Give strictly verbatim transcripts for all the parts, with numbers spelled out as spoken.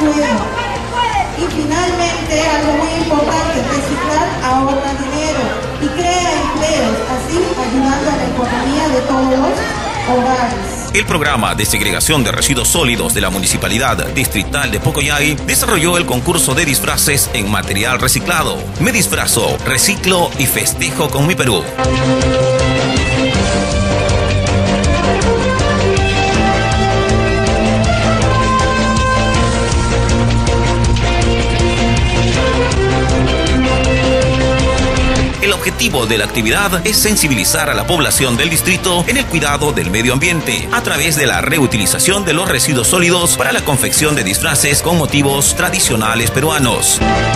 Bueno, y finalmente, algo muy importante, reciclar ahorra dinero y crea empleos, así ayudando a la economía de todos los hogares. El programa de segregación de residuos sólidos de la Municipalidad Distrital de Pocoyay desarrolló el concurso de disfraces en material reciclado. Me disfrazo, reciclo y festejo con mi Perú. El objetivo de la actividad es sensibilizar a la población del distrito en el cuidado del medio ambiente a través de la reutilización de los residuos sólidos para la confección de disfraces con motivos tradicionales peruanos.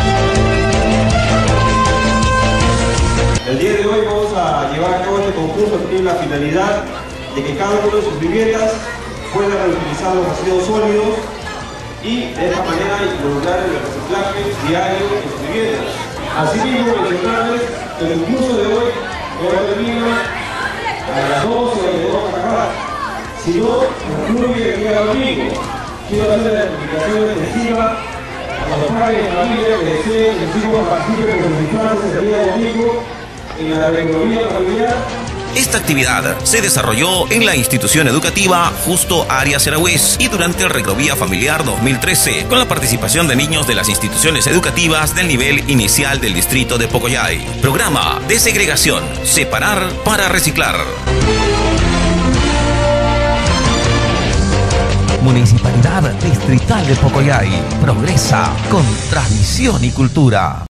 El día de hoy vamos a llevar a cabo este concurso que tiene la finalidad de que cada uno de sus viviendas pueda reutilizar los residuos sólidos y de esta manera lograr el reciclaje diario en sus viviendas. Asimismo, mencionarles que el curso de hoy no termina a las doce o de dos a acabar, sino concluye el día domingo. Quiero hacer la explicación extensiva a los padres de familia que deseen que sus hijos participen con sus disfraces el día domingo en la recreativa familiar. Esta actividad se desarrolló en la institución educativa Justo Arias Heraués y durante el Recrovía Familiar dos mil trece, con la participación de niños de las instituciones educativas del nivel inicial del distrito de Pocoyay. Programa de segregación, separar para reciclar. Municipalidad Distrital de Pocoyay progresa con tradición y cultura.